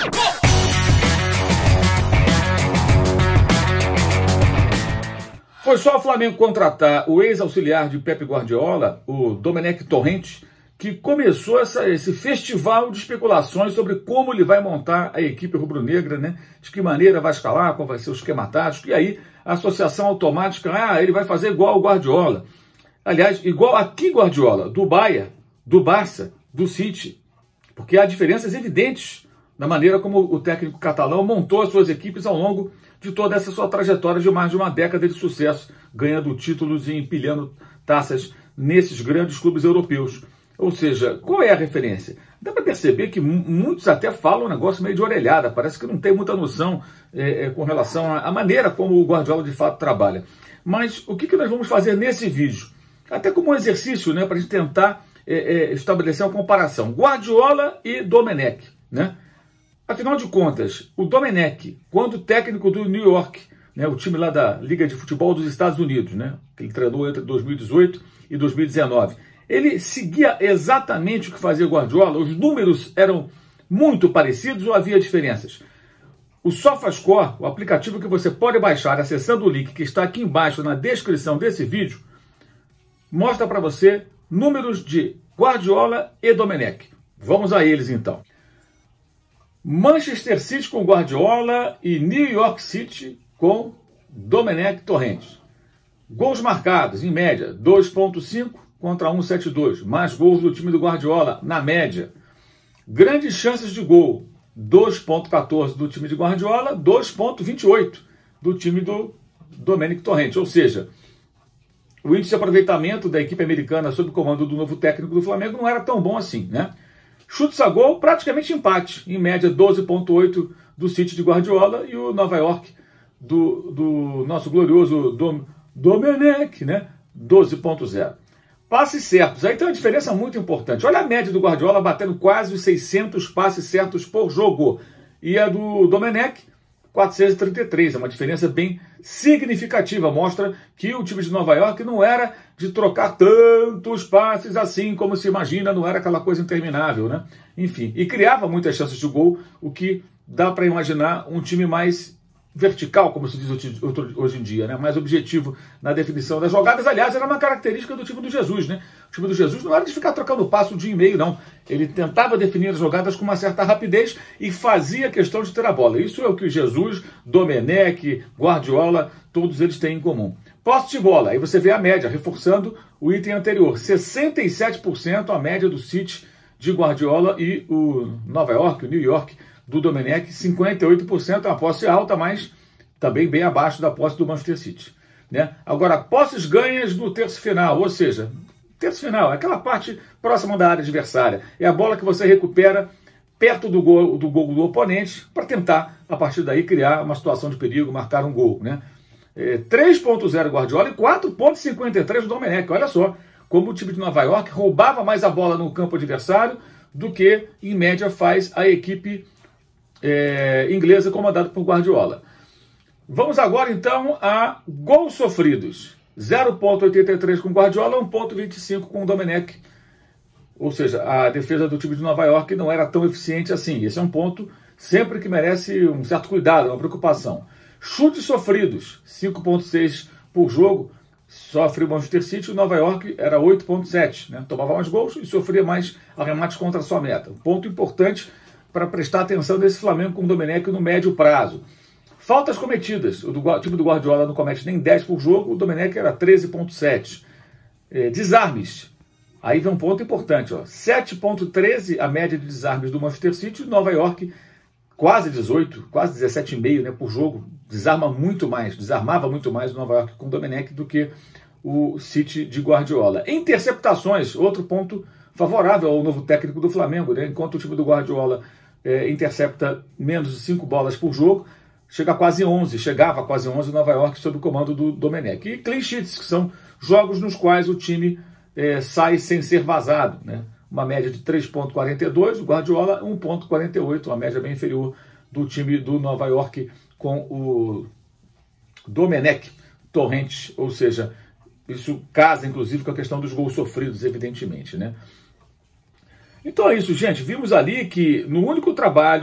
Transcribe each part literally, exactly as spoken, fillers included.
Foi só o Flamengo contratar o ex-auxiliar de Pep Guardiola, o Domenech Torrent, que começou essa, esse festival de especulações sobre como ele vai montar a equipe rubro-negra, né? De que maneira vai escalar, qual vai ser o esquema tático, e aí a associação automática, ah, ele vai fazer igual o Guardiola. Aliás, igual a que Guardiola? Do Bayern, do Barça, do City. Porque há diferenças evidentes na maneira como o técnico catalão montou as suas equipes ao longo de toda essa sua trajetória de mais de uma década de sucesso, ganhando títulos e empilhando taças nesses grandes clubes europeus. Ou seja, qual é a referência? Dá para perceber que muitos até falam um negócio meio de orelhada, parece que não tem muita noção é, é, com relação à maneira como o Guardiola de fato trabalha. Mas o que, que nós vamos fazer nesse vídeo? Até como um exercício, né, para a gente tentar é, é, estabelecer uma comparação. Guardiola e Domenech, né? Afinal de contas, o Domenech, quando técnico do New York, né, o time lá da Liga de Futebol dos Estados Unidos, né, que ele treinou entre dois mil e dezoito e dois mil e dezenove, ele seguia exatamente o que fazia o Guardiola? Os números eram muito parecidos ou havia diferenças? O SofaScore, o aplicativo que você pode baixar acessando o link que está aqui embaixo na descrição desse vídeo, mostra para você números de Guardiola e Domenech. Vamos a eles então. Manchester City com Guardiola e New York City com Domenech Torrent. Gols marcados, em média, dois ponto cinco contra um vírgula setenta e dois. Mais gols do time do Guardiola, na média. Grandes chances de gol, dois ponto quatorze do time de Guardiola, dois ponto vinte e oito do time do Domenech Torrent. Ou seja, o índice de aproveitamento da equipe americana sob o comando do novo técnico do Flamengo não era tão bom assim, né? Chutes a gol, praticamente empate. Em média, doze ponto oito do City de Guardiola e o Nova York do, do nosso glorioso Dom, Domenech, né? doze ponto zero. Passes certos. Aí tem uma diferença muito importante. Olha a média do Guardiola batendo quase os seiscentos passes certos por jogo. E a do Domenech, quatrocentos e trinta e três. É uma diferença bem significativa. Mostra que o time de Nova York não era de trocar tantos passes assim como se imagina. Não era aquela coisa interminável, né? Enfim, e criava muitas chances de gol, o que dá para imaginar um time mais vertical, como se diz hoje em dia, né? Mais objetivo na definição das jogadas. Aliás, era uma característica do time do Jesus, né? O time do Jesus não era de ficar trocando passo de e-mail, não. Ele tentava definir as jogadas com uma certa rapidez e fazia questão de ter a bola. Isso é o que Jesus, Domenech, Guardiola, todos eles têm em comum. Posse de bola, aí você vê a média, reforçando o item anterior. sessenta e sete por cento a média do City de Guardiola e o Nova York, o New York, do Domenech, cinquenta e oito por cento é uma posse alta, mas também bem abaixo da posse do Manchester City, né? Agora, posses ganhas no terço final, ou seja, terço final, aquela parte próxima da área adversária. É a bola que você recupera perto do gol do, gol do oponente para tentar, a partir daí, criar uma situação de perigo, marcar um gol, né? É, três ponto zero Guardiola e quatro ponto cinquenta e três do Domenech. Olha só como o time de Nova York roubava mais a bola no campo adversário do que, em média, faz a equipe É, inglesa comandada por Guardiola. Vamos agora então a gols sofridos. zero ponto oitenta e três com Guardiola, um ponto vinte e cinco com o Domenech. Ou seja, a defesa do time de Nova York não era tão eficiente assim. Esse é um ponto sempre que merece um certo cuidado, uma preocupação. Chutes sofridos, cinco ponto seis por jogo. Sofre o Manchester City, o Nova York era oito ponto sete. Né? Tomava mais gols e sofria mais arremates contra a sua meta. Um ponto importante para prestar atenção nesse Flamengo com o Domenech no médio prazo. Faltas cometidas. O, do, o time do Guardiola não comete nem dez por jogo, o Domenech era treze ponto sete. É, desarmes. Aí vem um ponto importante. sete ponto treze a média de desarmes do Manchester City, o Nova York quase dezoito, quase dezessete vírgula cinco, né, por jogo. Desarma muito mais, desarmava muito mais o Nova York com o Domenech do que o City de Guardiola. Interceptações, outro ponto favorável ao novo técnico do Flamengo, né? Enquanto o time do Guardiola É, intercepta menos de cinco bolas por jogo, chega a quase onze, chegava a quase onze o Nova York sob o comando do Domenech. E clean sheets, que são jogos nos quais o time é, sai sem ser vazado, né? Uma média de três ponto quarenta e dois, o Guardiola um ponto quarenta e oito, uma média bem inferior do time do Nova York com o Domenech Torrent, ou seja, isso casa inclusive com a questão dos gols sofridos, evidentemente, né? Então é isso, gente. Vimos ali que no único trabalho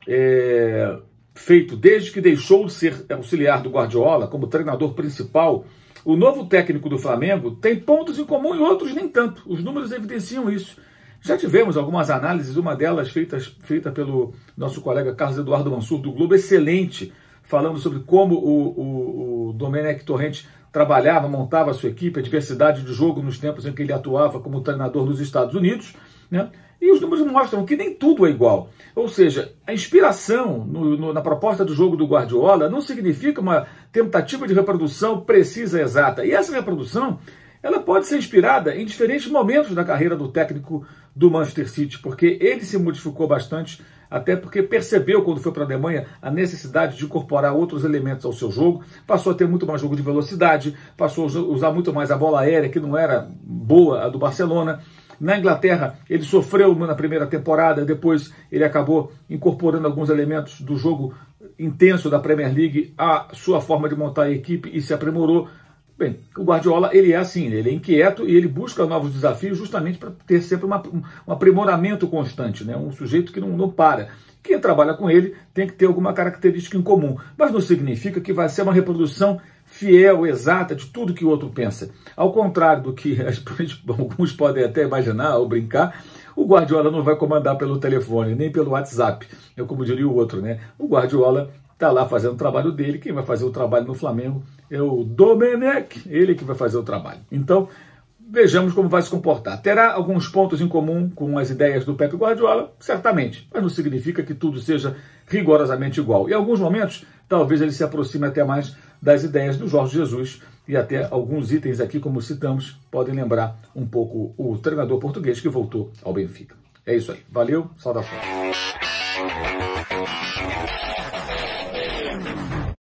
é, feito desde que deixou de ser auxiliar do Guardiola como treinador principal, o novo técnico do Flamengo tem pontos em comum e outros nem tanto. Os números evidenciam isso. Já tivemos algumas análises, uma delas feita, feita pelo nosso colega Carlos Eduardo Mansur, do Globo, excelente, falando sobre como o, o, o Domenech Torrent trabalhava, montava a sua equipe, a diversidade de jogo nos tempos em que ele atuava como treinador nos Estados Unidos, né? E os números mostram que nem tudo é igual. Ou seja, a inspiração no, no, na proposta do jogo do Guardiola não significa uma tentativa de reprodução precisa e exata. E essa reprodução, ela pode ser inspirada em diferentes momentos da carreira do técnico do Manchester City, porque ele se modificou bastante, até porque percebeu, quando foi para a Alemanha, a necessidade de incorporar outros elementos ao seu jogo, passou a ter muito mais jogo de velocidade, passou a usar muito mais a bola aérea, que não era boa, a do Barcelona. Na Inglaterra, ele sofreu na primeira temporada, depois ele acabou incorporando alguns elementos do jogo intenso da Premier League à sua forma de montar a equipe e se aprimorou. Bem, o Guardiola, ele é assim, ele é inquieto e ele busca novos desafios justamente para ter sempre uma, um aprimoramento constante, né? Um sujeito que não, não para. Quem trabalha com ele tem que ter alguma característica em comum, mas não significa que vai ser uma reprodução fiel, exata de tudo que o outro pensa. Ao contrário do que alguns podem até imaginar ou brincar, o Guardiola não vai comandar pelo telefone, nem pelo WhatsApp, é como diria o outro, né? O Guardiola está lá fazendo o trabalho dele, quem vai fazer o trabalho no Flamengo é o Domenech, ele que vai fazer o trabalho. Então, vejamos como vai se comportar. Terá alguns pontos em comum com as ideias do Pep Guardiola? Certamente, mas não significa que tudo seja rigorosamente igual. Em alguns momentos, talvez ele se aproxime até mais das ideias do Jorge Jesus, e até alguns itens aqui, como citamos, podem lembrar um pouco o treinador português que voltou ao Benfica. É isso aí. Valeu, saudações.